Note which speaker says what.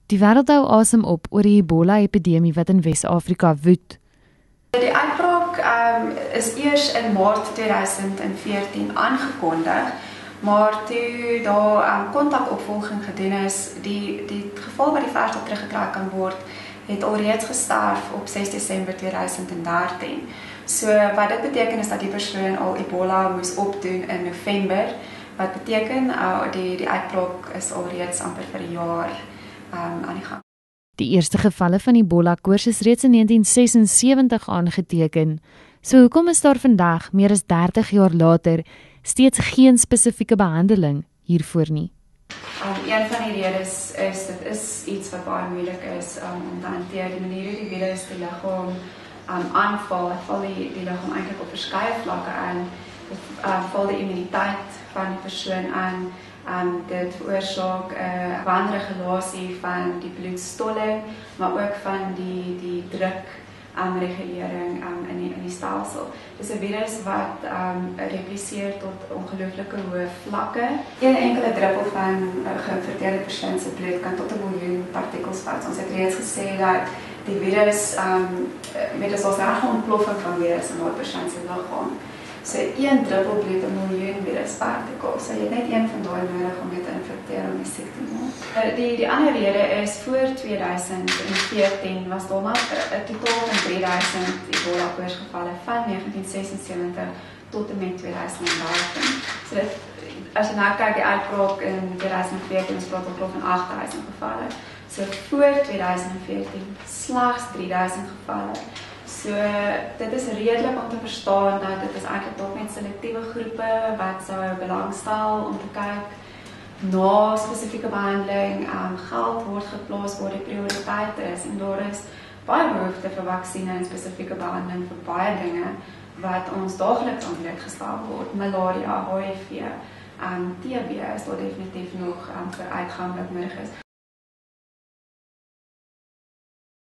Speaker 1: Die wêreld hou asem op oor die Ebola-epidemie wat in Wes-Afrika woed.
Speaker 2: Die uitbraak is eers in Maart 2014 aangekondig, maar toe daar kontakopvolging gedoen is, die geval wat die verste teruggetrek kan word, het alreeds gesterf op 6 Desember 2013. So wat dit beteken is dat die persoon al Ebola moes opdoen in November, wat beteken die uitbraak is alreeds amper vir 'n jaar aan die gang.
Speaker 1: Die eerste gevalle van Ebola-koors is reeds in 1976 aangeteken. So hoekom is daar vandag, meer as 30 jaar later, steeds geen spesifieke behandeling hiervoor nie?
Speaker 2: Een van die redes is, dit is iets wat baie moeilik is om te hanteer. Die manier hoe die virus die liggaam aanval, val die liggaam eintlik op verskeie vlakke aan. Dit val die immuniteit van die persoon aan. Dit veroorsaak 'n wanregulasie van die bloedstolling, maar ook van die druk regulering in die stelsel. Dis 'n virus wat repliseer tot ongelooflike hoë vlakke. Een enkele druppel van 'n geïnfekteerde persoon se bloed kan tot 1 miljoen partikels vat. Ons het reeds gesê dat die virus met 'n soortige ontploffing van virus in 'n persoon se liggaam. So 1 druppel bloed 'n miljoen viruspartikels. So jy het net een van daai nodig om dit te infekteer om die siekte te maak. Die ander rede is voor 2014 was daar maar 'n totaal van 3000 Ebola-koorsgevalle van 1976 tot en met 2013. So dit, as jy nou kyk die uitbraak in 2014 is praat ons van 8000 gevalle. So voor 2014 slegs 3000 gevalle. So dit is redelik om te verstaan dat dit is eintlik dalk net selektiewe groepe wat sou belangstel om te kyk na spesifieke behandeling. Geld word geplaas waar die prioriteit is en daar is baie behoefte vir vaksines en spesifieke behandeling vir baie dinge wat ons daagliks aan blootgestel word. Malaria, HIV, TB is daar definitief nog vir uitgang wat nodig is.